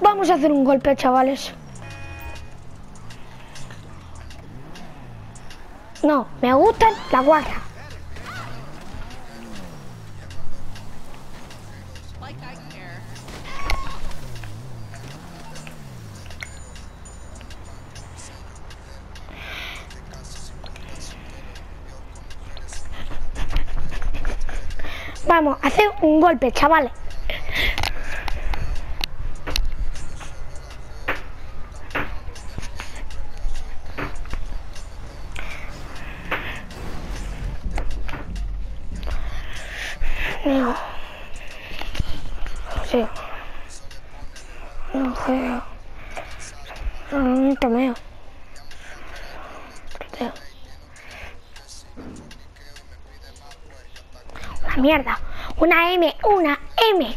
Vamos a hacer un golpe, chavales. No, me gustan las guardas. Vamos a hacer un golpe, chavales. No. Sí. No creo. No tomeo. Una mierda. Una M. Una M.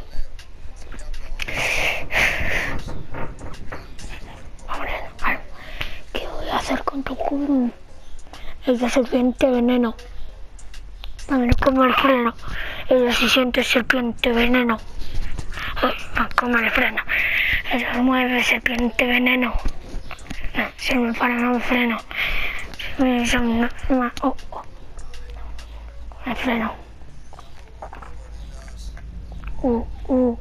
¿Qué voy a hacer con tu culo? Ella serpiente veneno. A ver, como el freno. Ella se siente serpiente veneno. No, como el freno. Ella mueve serpiente veneno. No, se me para, no me freno. Me freno. Uh.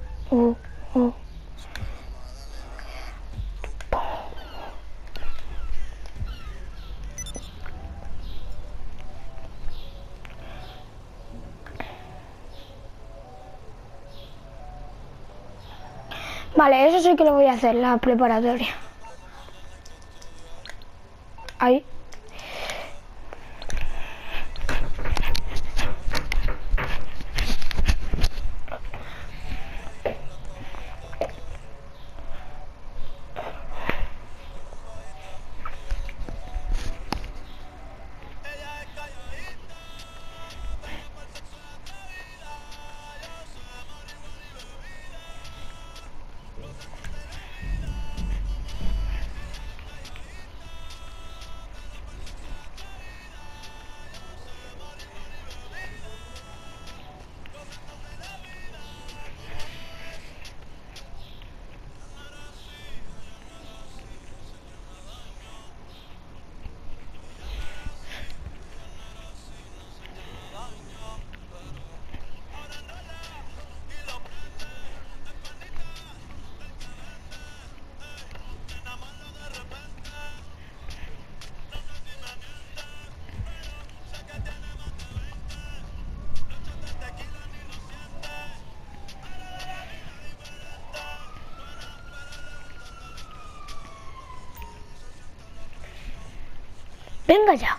Vale, eso sí que lo voy a hacer, la preparatoria. Ahí. Venga ya.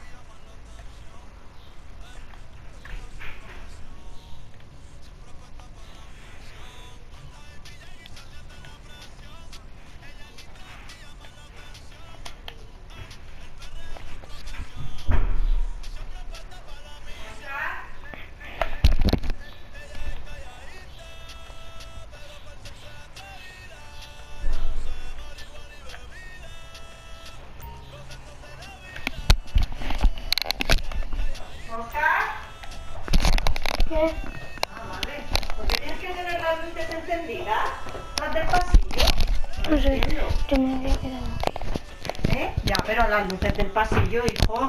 ¿Qué? Ah, vale. ¿Por qué tienes que tener las luces encendidas? ¿Las del pasillo? No sé, yo me había quedado aquí. ¿Eh? Ya, pero las luces del pasillo, hijo.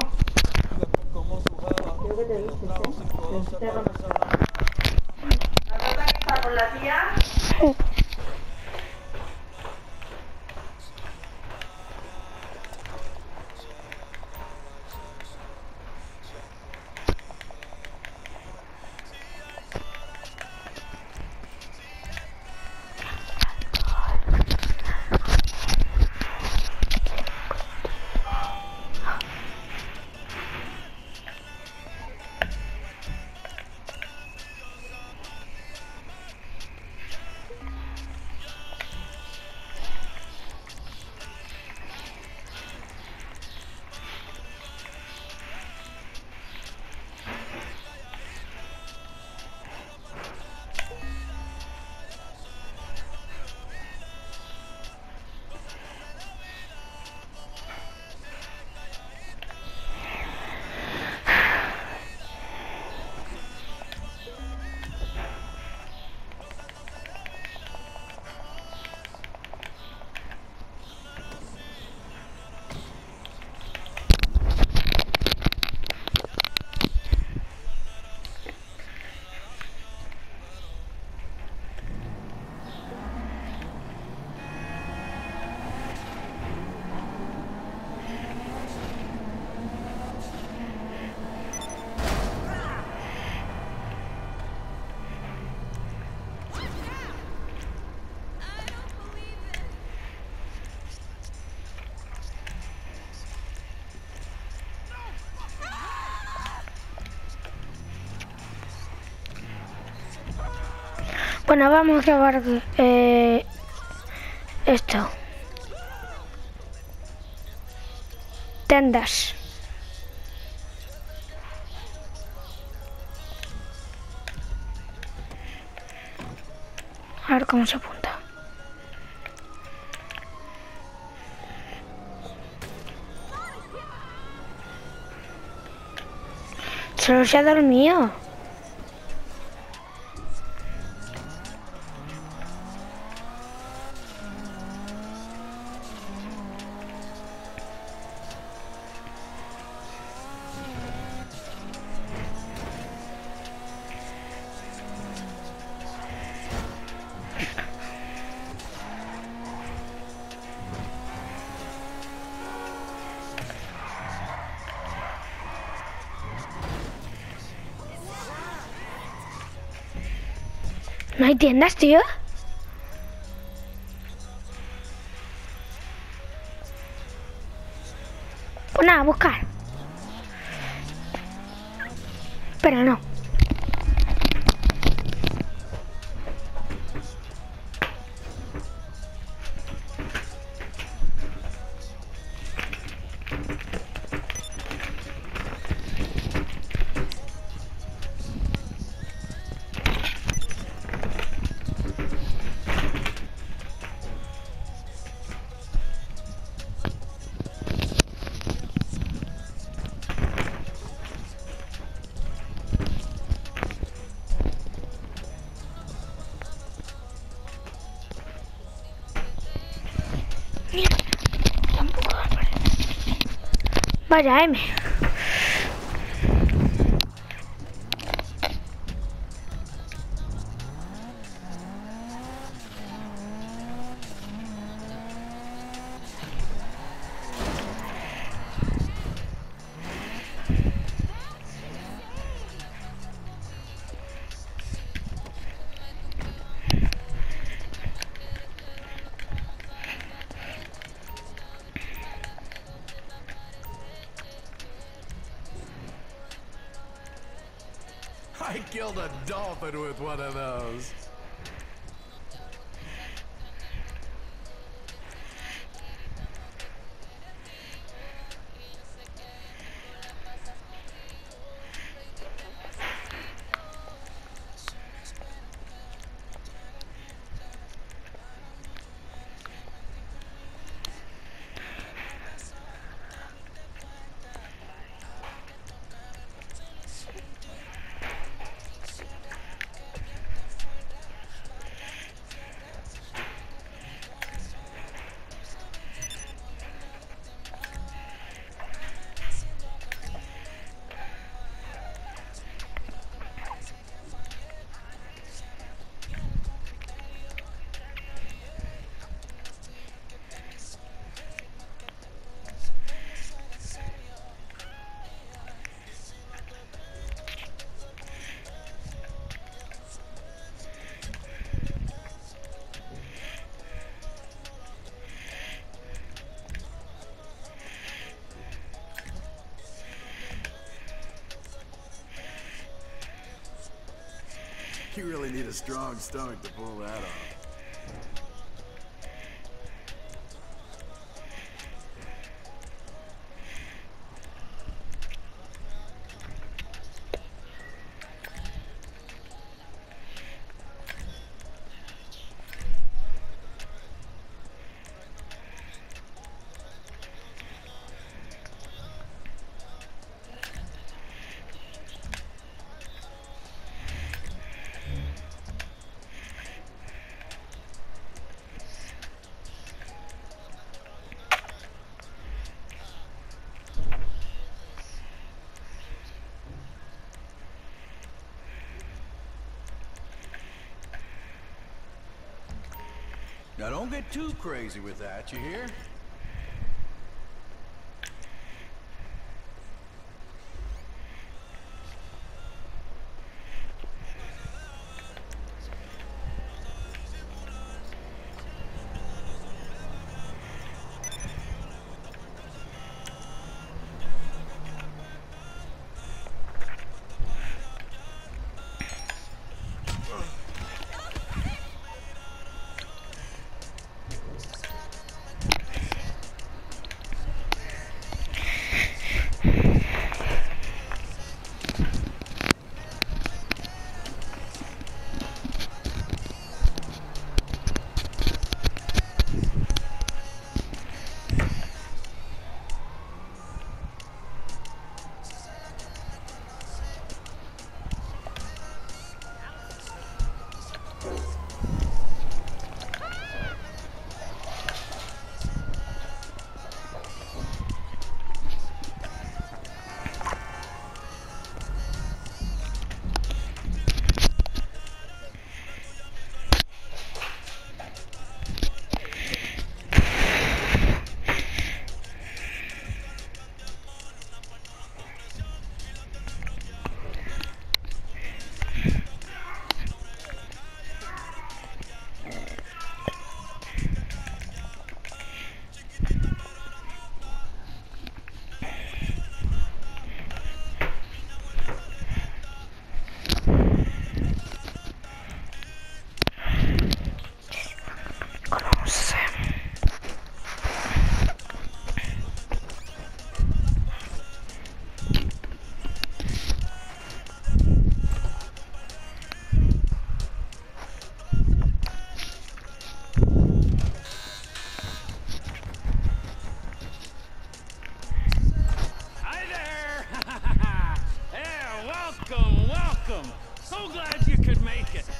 Creo que te vistes, ¿eh? Te van a salvar. ¿La verdad que está con la tía? Bueno, vamos a grabar esto. Tendas. A ver cómo se apunta. Solo se ha dormido. ¿No hay tiendas, tío? Pues nada, a buscar. Pero no. Tampoco aparece. Vaya, M. I killed a dolphin with one of those. You really need a strong stomach to pull that off. Now don't get too crazy with that, you hear? welcome. So glad you could make it.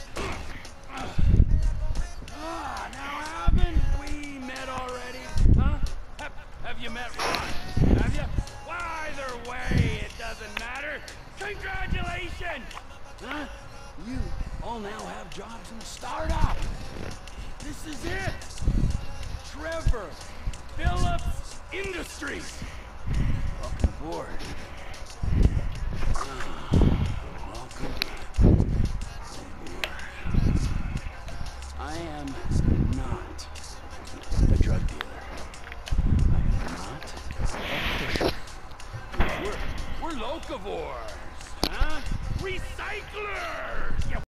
Now haven't we met already? Huh? Have you met Ron? Have you? Well, either way, it doesn't matter. Congratulations! Huh? You all now have jobs in a startup. This is it. Trevor Phillips Industries. Welcome aboard. Welcome aboard. I am not a drug dealer. I am not a pusher. We're locavores, huh? Recyclers!